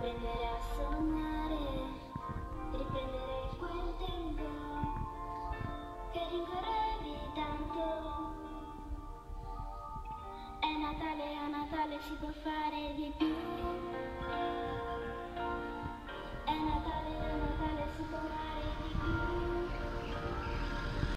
riprendere a sognare, riprendere quel tempo che rincorrevi tanto. È Natale, a Natale si può fare di più.